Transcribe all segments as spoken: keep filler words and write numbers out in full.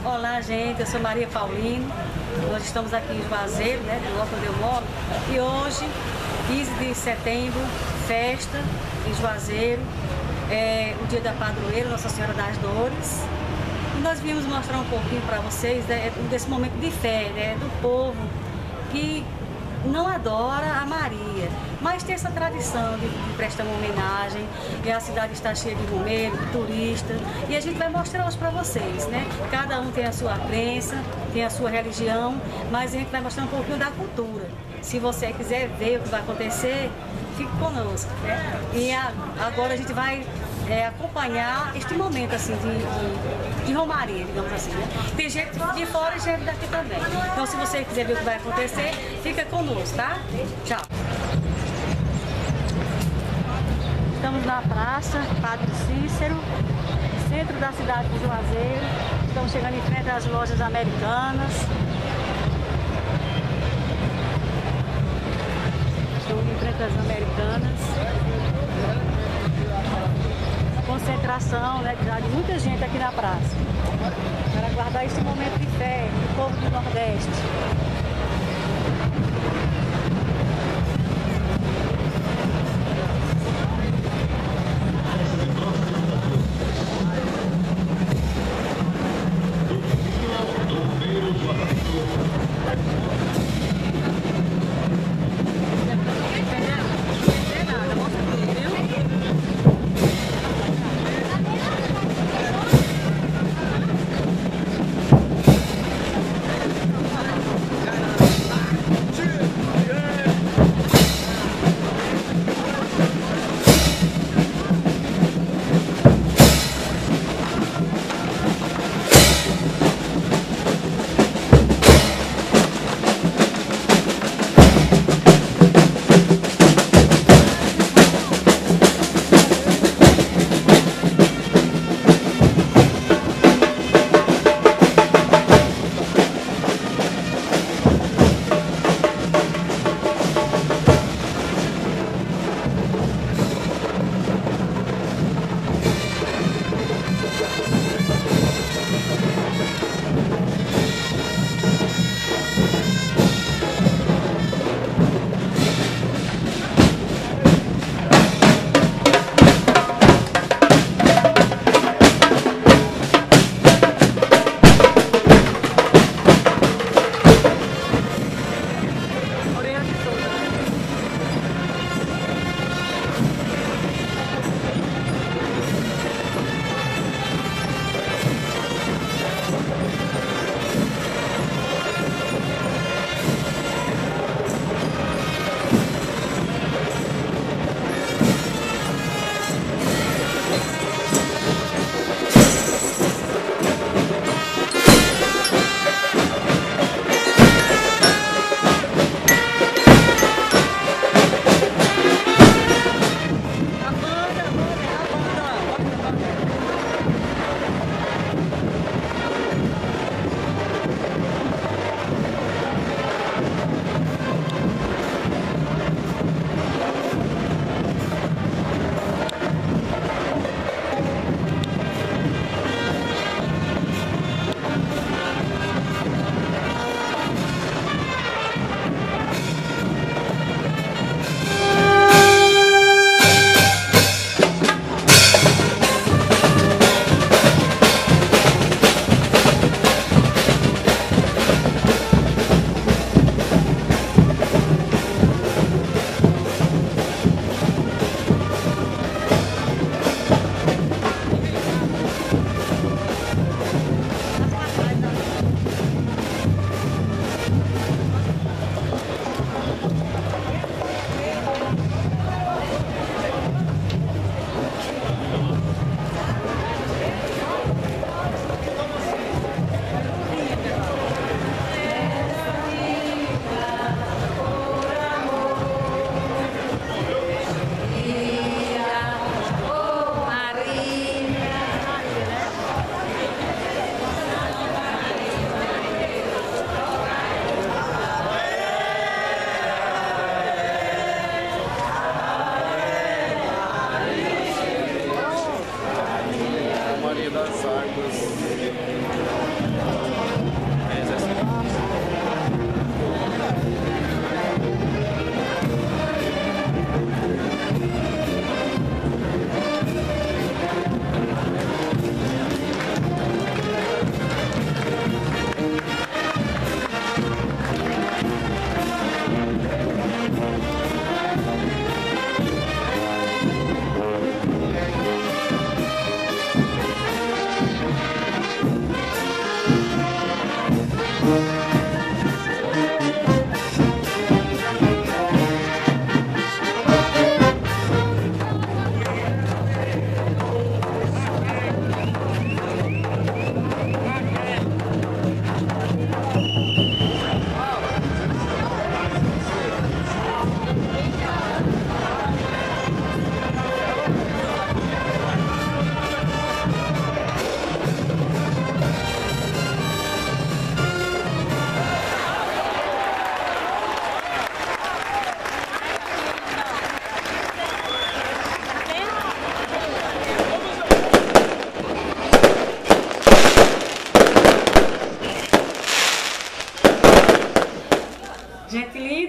Olá, gente, eu sou Maria Paulino. Nós estamos aqui em Juazeiro, né, do local onde eu moro. E hoje, quinze de setembro, festa em Juazeiro, é o dia da padroeira, Nossa Senhora das Dores. E nós viemos mostrar um pouquinho para vocês, né, desse momento de fé, né, do povo que não adora a Maria, mas tem essa tradição de, de prestar uma homenagem, e a cidade está cheia de romeiro, de turista, e a gente vai mostrar hoje para vocês, né? Cada um tem a sua crença, tem a sua religião, mas a gente vai mostrar um pouquinho da cultura. Se você quiser ver o que vai acontecer, fique conosco, né? E a, agora a gente vai é, acompanhar este momento assim de, de, de romaria, digamos assim, né? Tem gente de fora e gente daqui também. Então, se você quiser ver o que vai acontecer, fica conosco, tá? Tchau! Estamos na praça Padre Cícero, centro da cidade de Juazeiro. Estamos chegando em frente às lojas americanas. Estamos em frente às americanas. Concentração, né, já de muita gente aqui na praça, para guardar esse momento de fé do povo do Nordeste.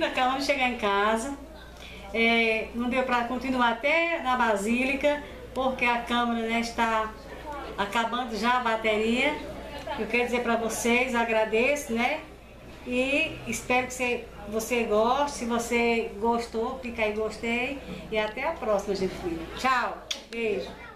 acabamos de chegar em casa. É, não deu para continuar até na Basílica, porque a câmera, né, está acabando já a bateria. Eu quero dizer para vocês, agradeço, né? E espero que você, você goste. Se você gostou, clica aí gostei. E até a próxima, gente. Tchau. Beijo.